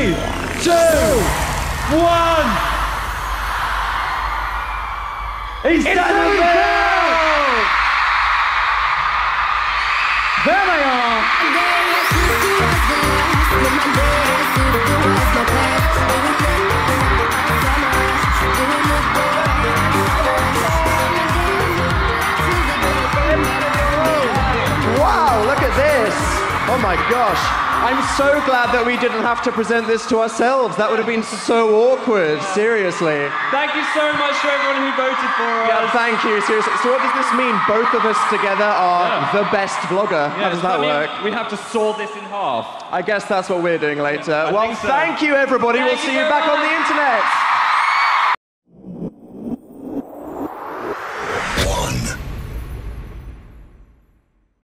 3, 2, 1. He's done it! There they are. Wow, look at this. Oh my gosh. I'm so glad that we didn't have to present this to ourselves. That would have been so awkward, seriously. Thank you so much to everyone who voted for us. Yeah, thank you, seriously. So what does this mean? Both of us together are the best vlogger. How does that work? We have to saw this in half. I guess that's what we're doing later. I Well, think so. thank you, everybody. We'll see you back on the internet.